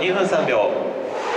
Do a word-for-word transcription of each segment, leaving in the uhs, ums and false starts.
にふんさんびょう。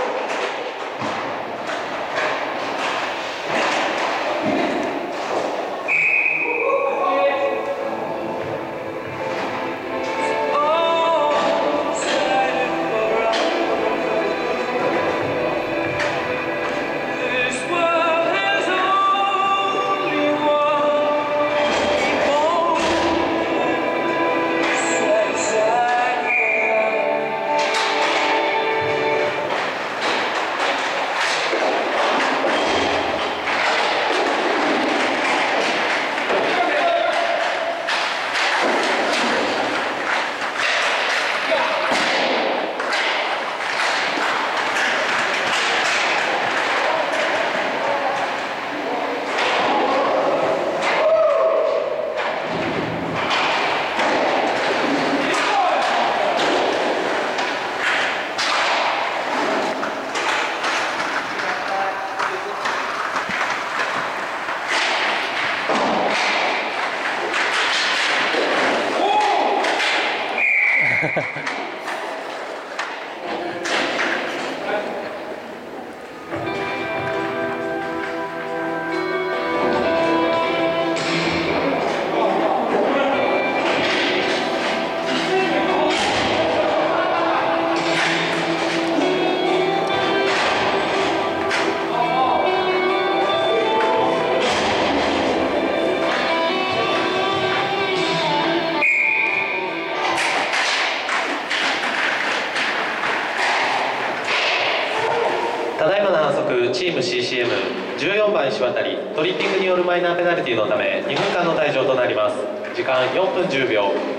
ただいまの反則、チーム シーシーエムじゅうよんばん石渡り、トリッピングによるマイナーペナルティのためにふんかんの退場となります。時間よんぷんじゅうびょう。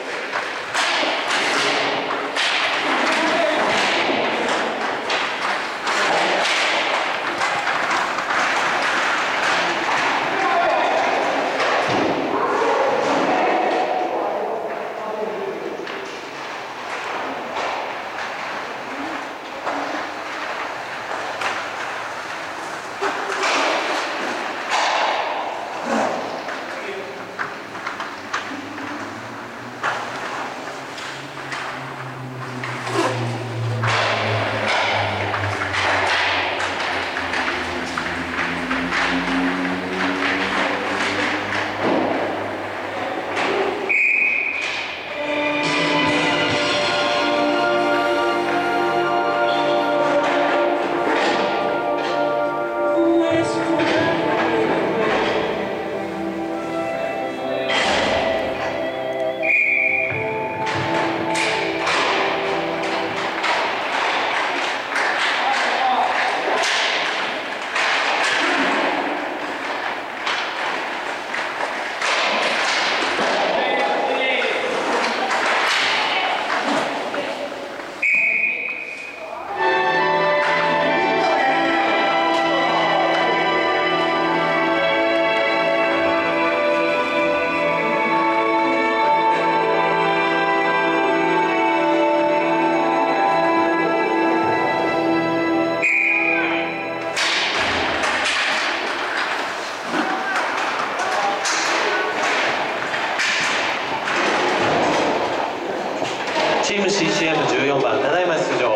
チーム シーシーエムじゅうよんばん、ただいま出場。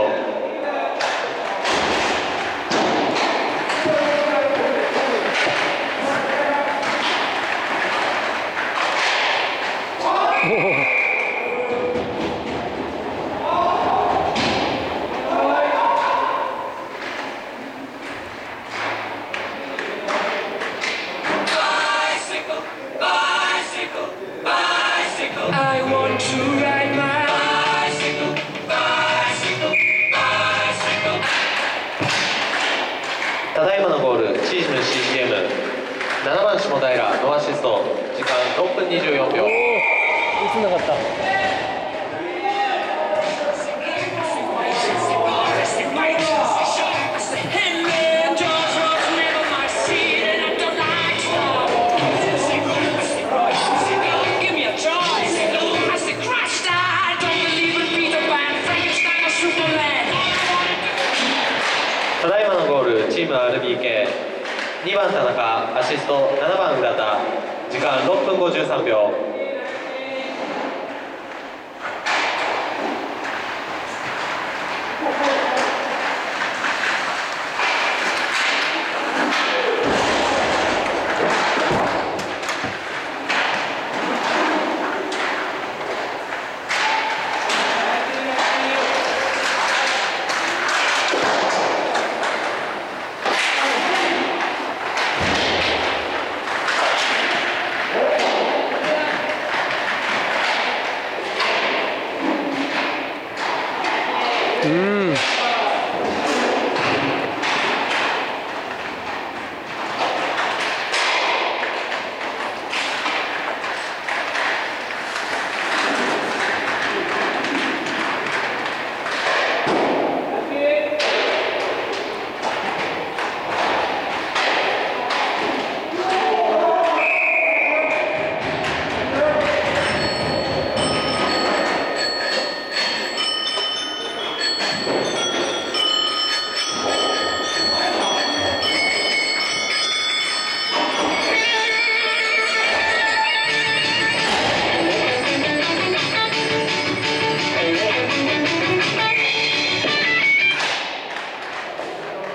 I want to ride my bicycle, bicycle, bicycle. ただいまのゴール、チーム シーシーエムななばん下平ノーアシスト、時間ろっぷんにじゅうよんびょう。 映んなかった。 ただいまのゴール、チーム アールビーケーにばん田中、アシストななばん浦田、時間ろっぷんごじゅうさんびょう。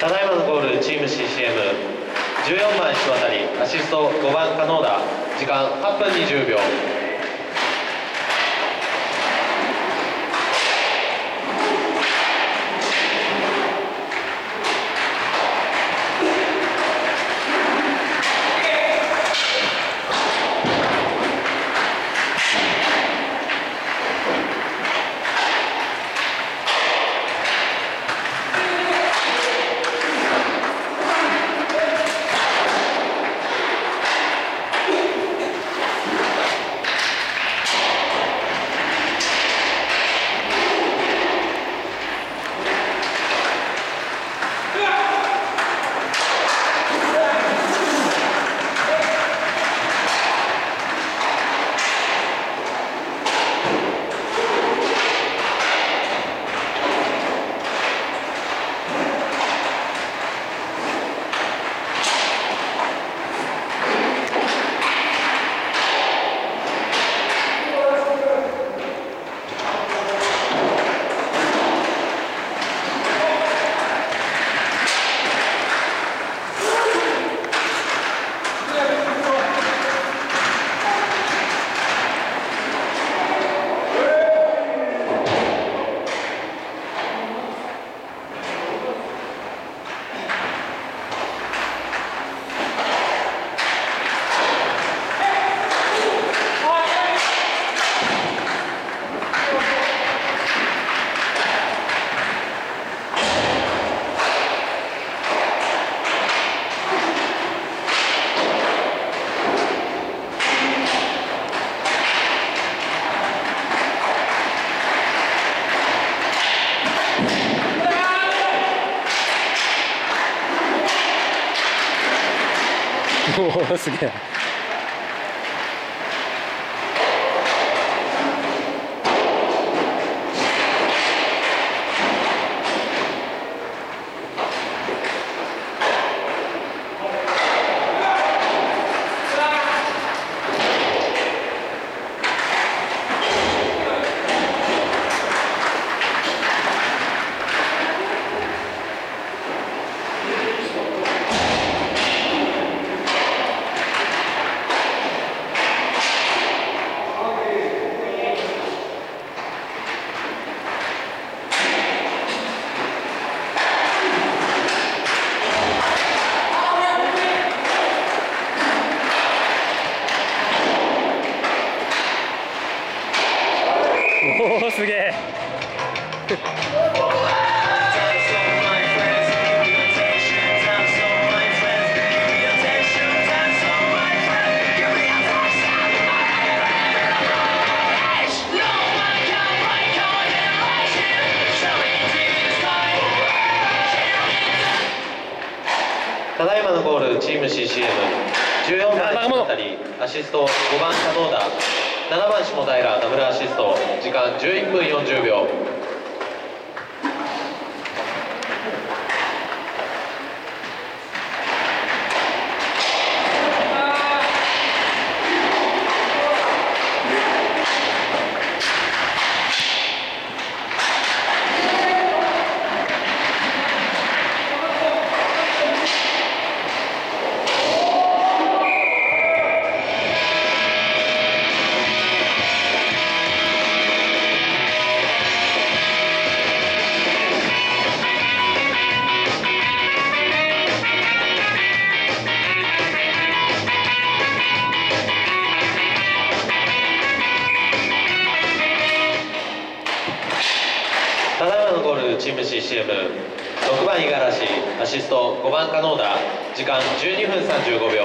ただいまのゴールチーム シーシーエムじゅうよんばん石渡りアシストごばん加納田時間はっぷんにじゅうびょう。 おお、すげえ。おお、すげえ。 ただいまのゴールチーム シーシーエムじゅうよんばん石渡りアシストごばん加納田ななばん下平ダブルアシスト時間じゅういっぷんよんじゅうびょう。ただいまのゴールチーム シーシーエムろくばん五十嵐アシストごばん加納田時間じゅうにふんさんじゅうごびょう。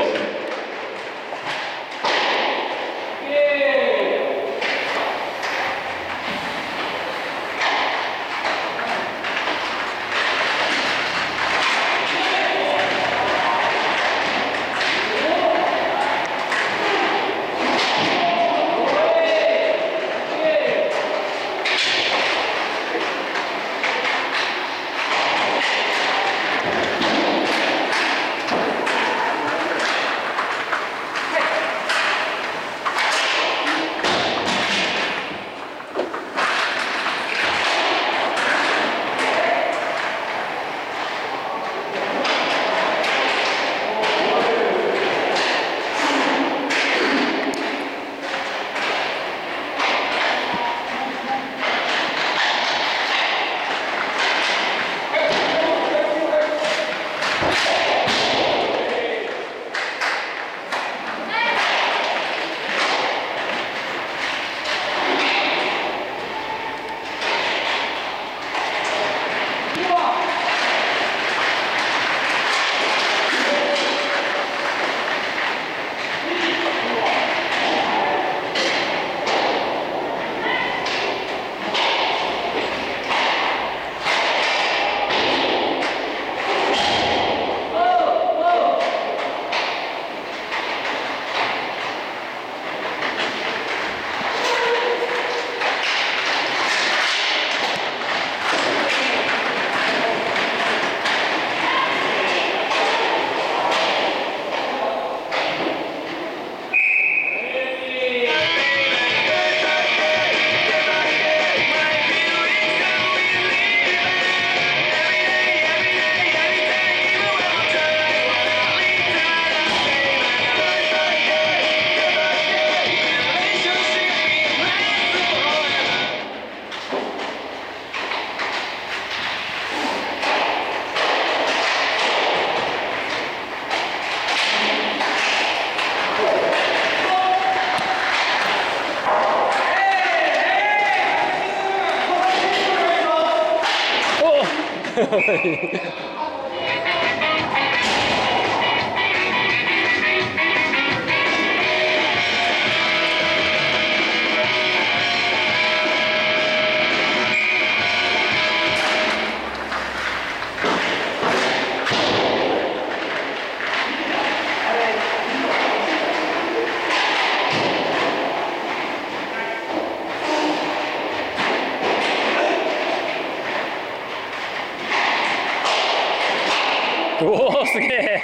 おおすげえ。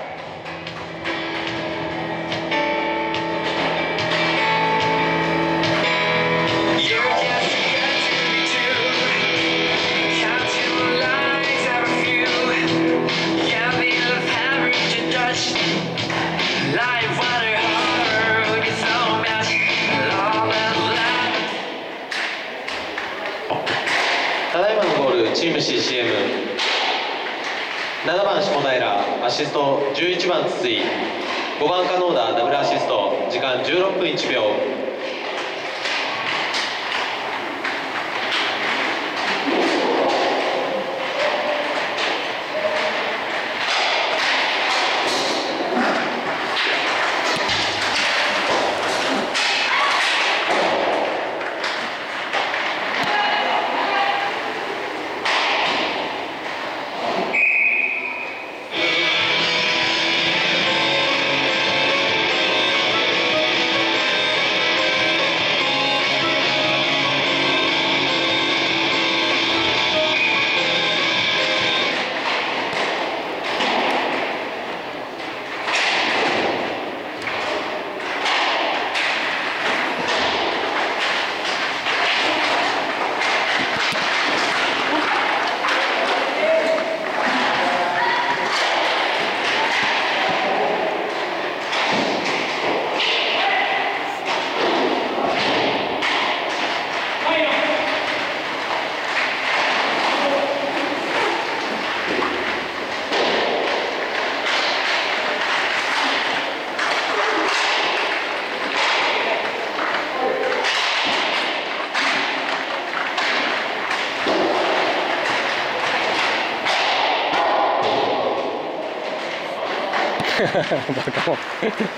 ただいまのゴールチーム シーシーエムななばん下平アシストじゅういちばん筒井ごばん加納田ダブルアシスト時間じゅうろっぷんいちびょう。 バカもん。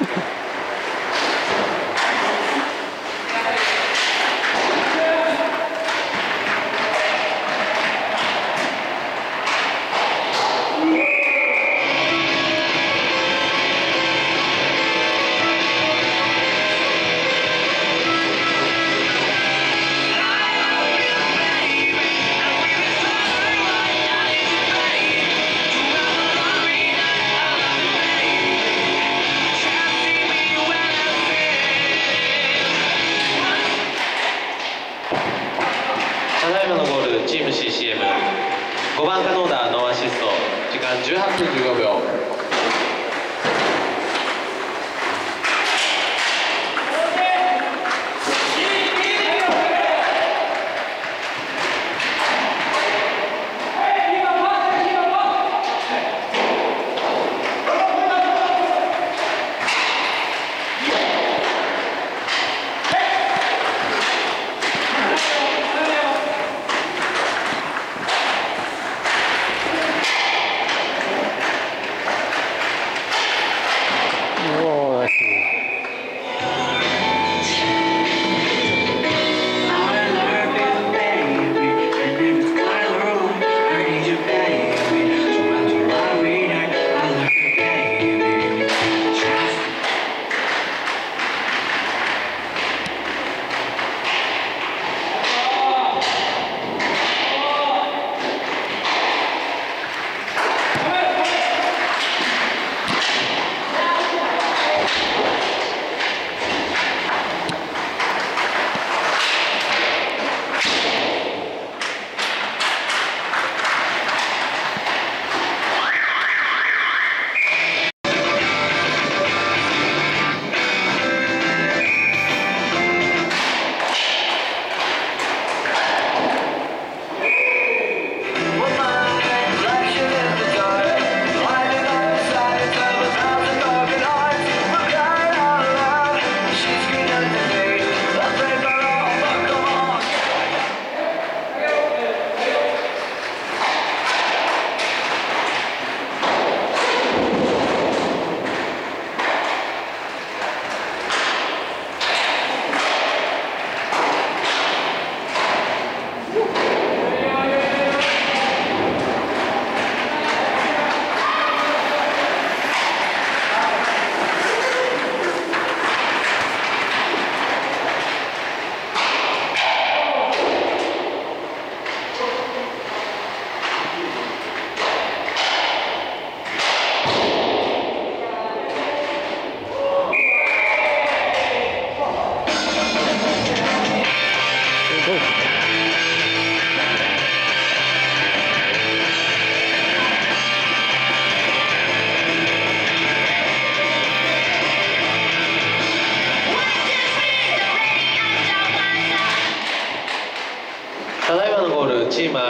ただいまのゴールチーム シーシーエムごばん加納田ノーアシスト時間じゅうはっぷんじゅうごびょう。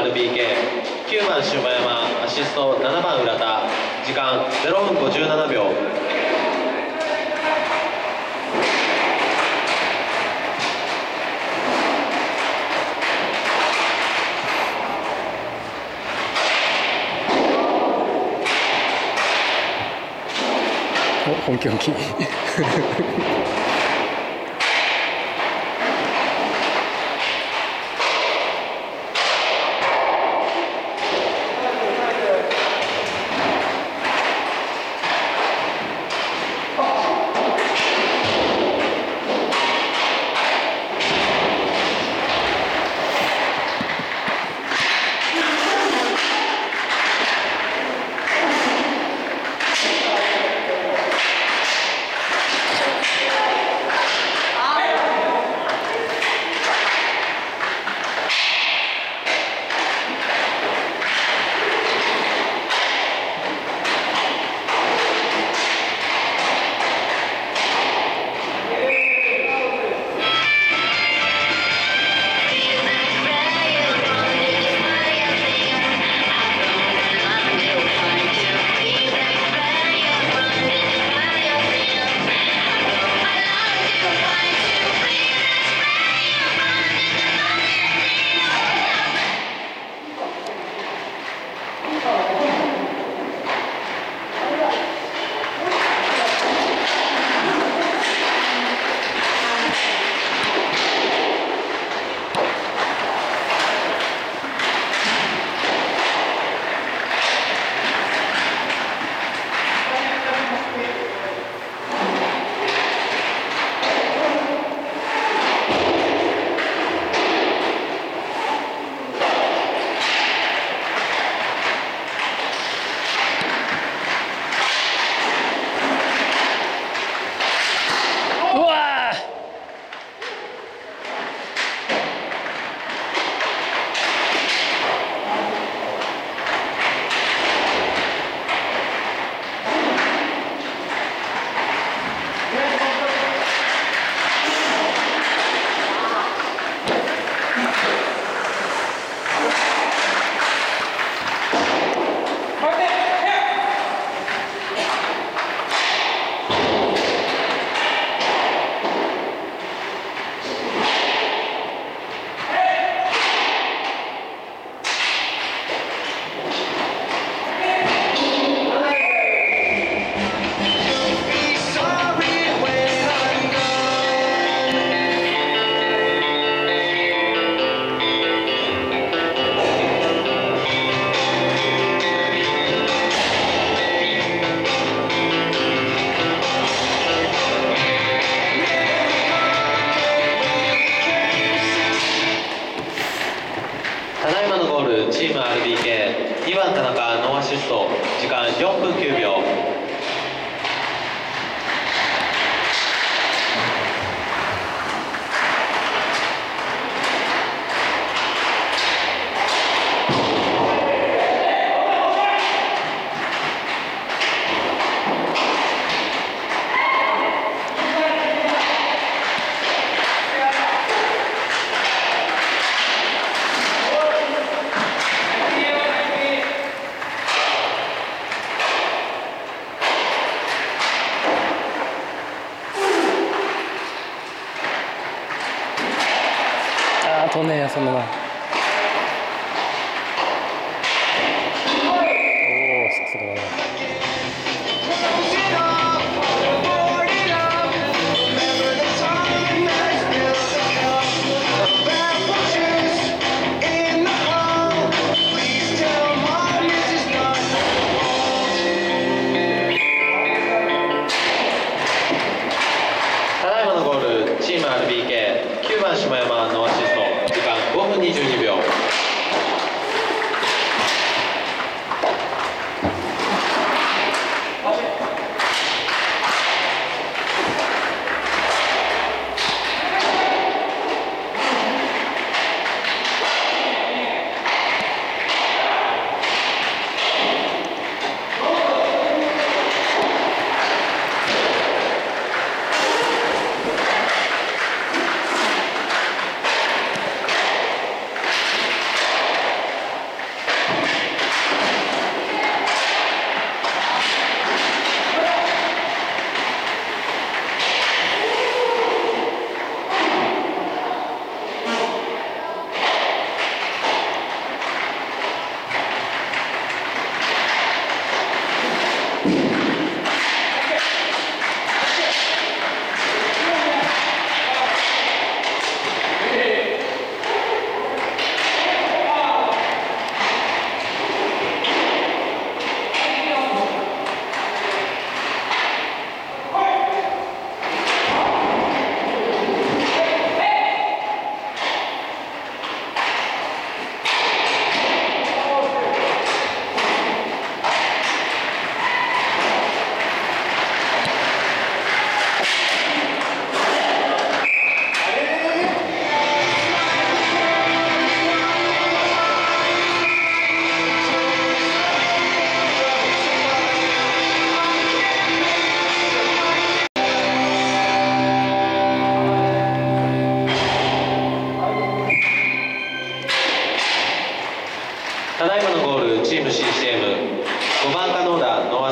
アールビーケーきゅうばん下山アシストななばん浦田時間ぜろふんごじゅうななびょう。 お、本気本気チーム アールビーケーにばん田中ノーアシスト時間よんぷんきゅうびょう。 ああ、飛んねえや、そんなな。おお、さすがだな。 ただいまのゴール、チーム アールビーケーきゅうばん下山ノーアシスト時間ごふんにじゅう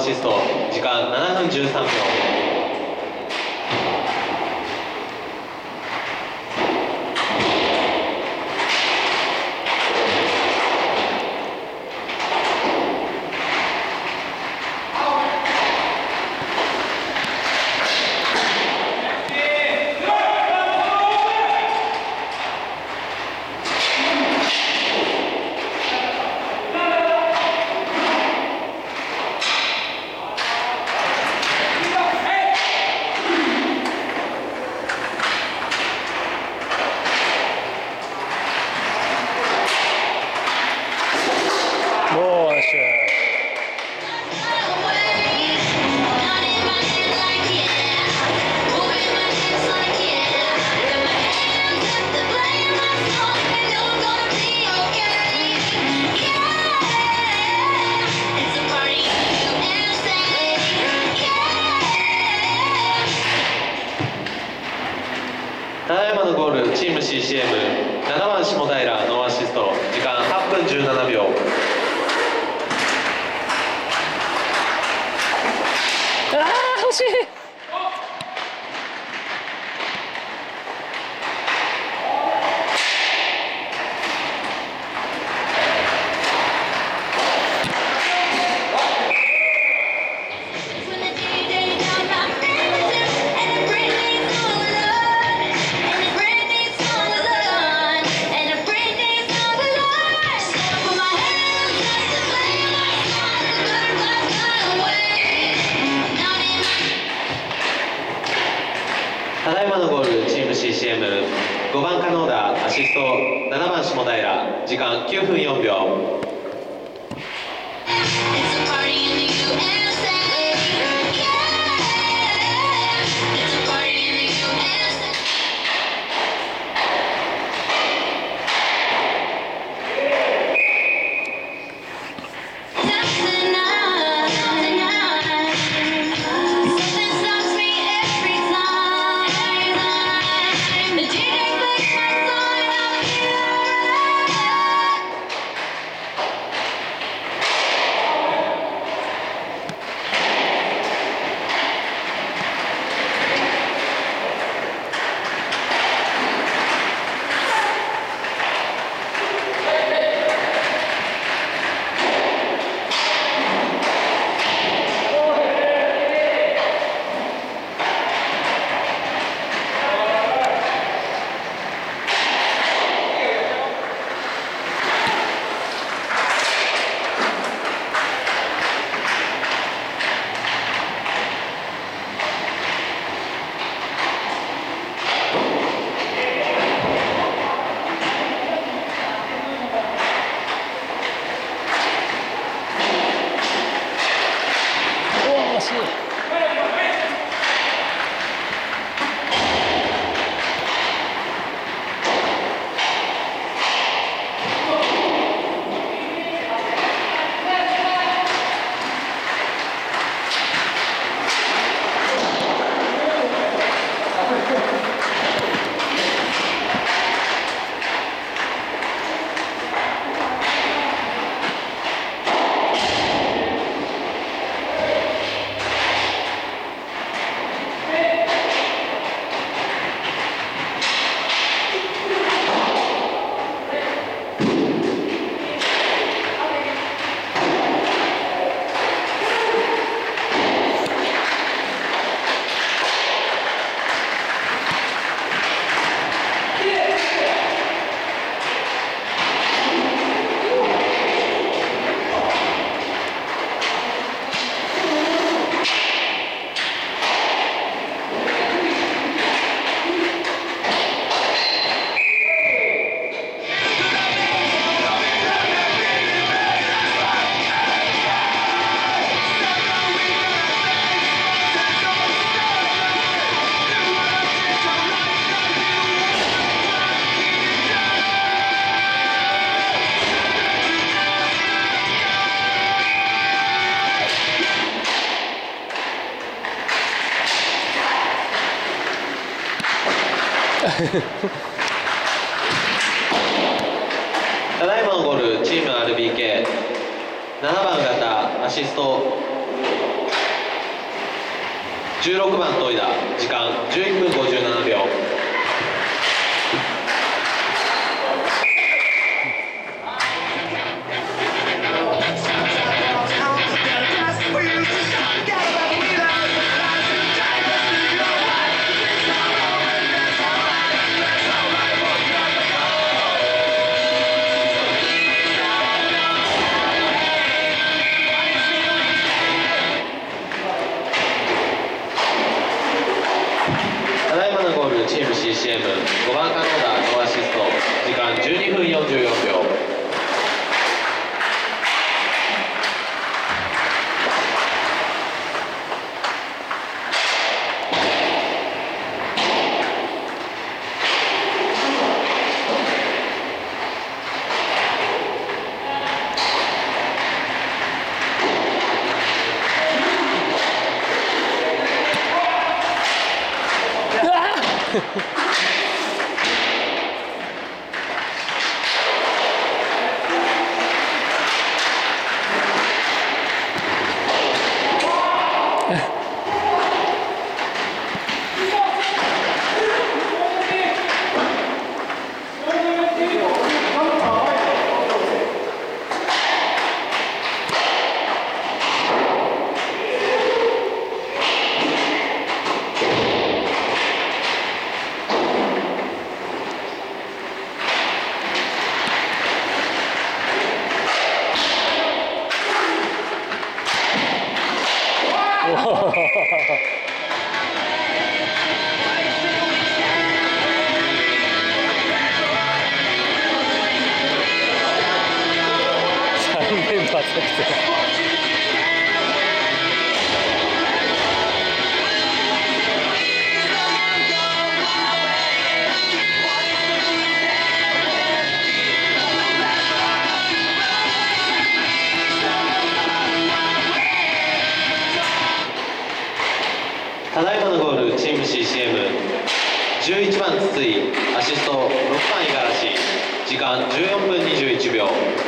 シスト時間ななふんじゅうさんびょう。 おー、ナイス。 ただいまのゴールチーム シーシーエムななばん下平ノーアシスト時間はっぷんじゅうななびょう。 あー、惜しい。 ただいまのゴールチーム シーシーエムごばんカノーダアシストななばん下平時間きゅうふんよんびょう。 惜しい。 ただいまのゴールチーム アールビーケーななばん型アシストじゅうろくばん戸井田時間じゅういっぷんごじゅうななびょう。ただいまのゴールチーム シーシーエムごばんカノーダノーアシスト時間じゅうにふんよんじゅうよんびょう。 さん連発作戦。 ただいまのゴールチーム シーシーエムじゅういちばん筒井アシストろくばん五十嵐時間じゅうよんぷんにじゅういちびょう。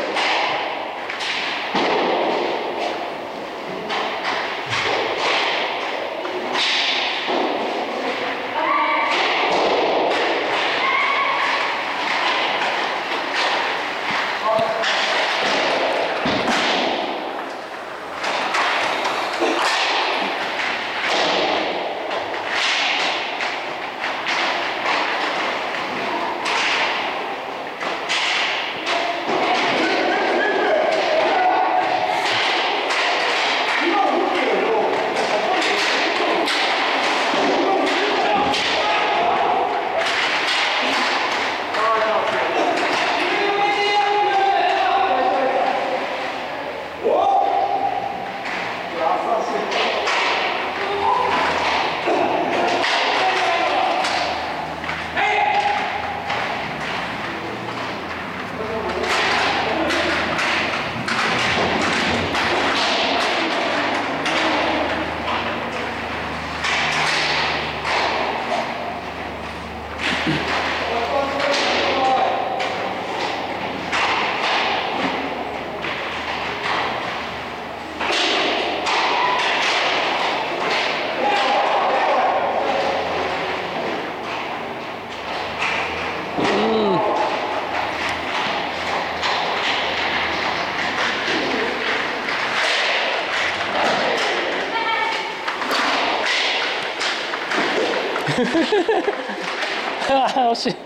ああ惜しい。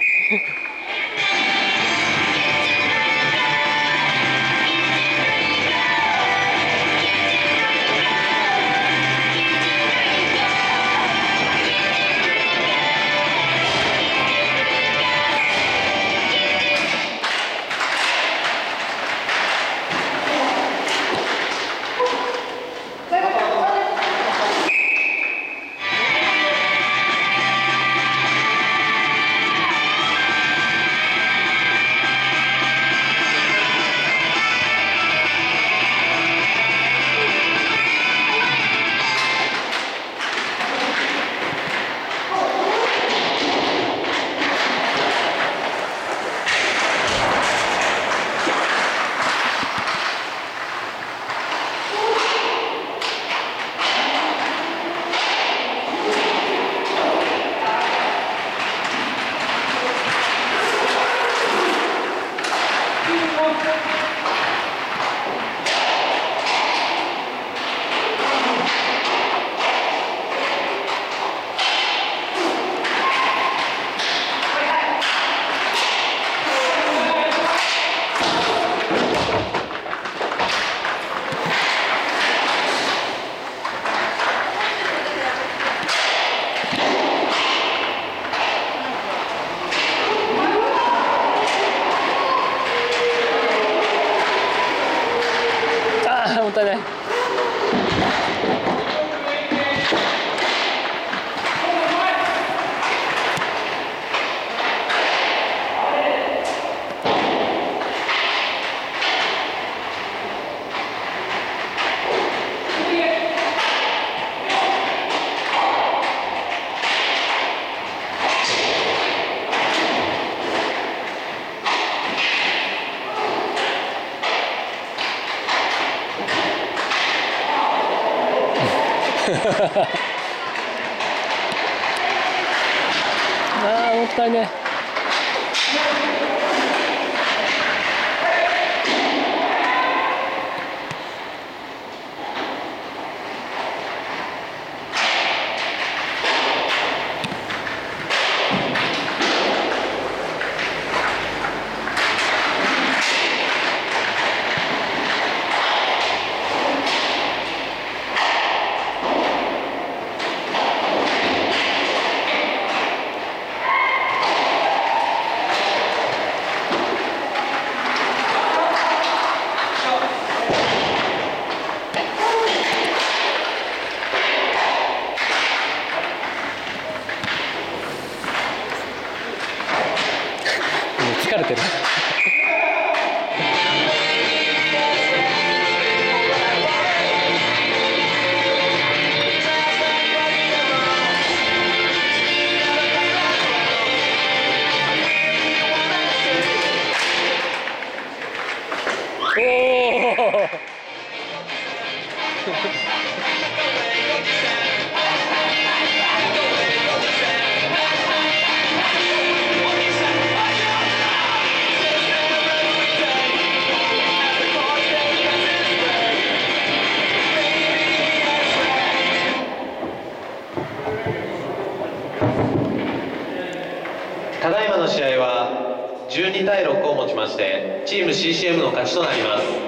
ああもったいね。疲れてる。おお。 ただいまの試合はじゅうにたいろくをもちましてチーム シーシーエム の勝ちとなります。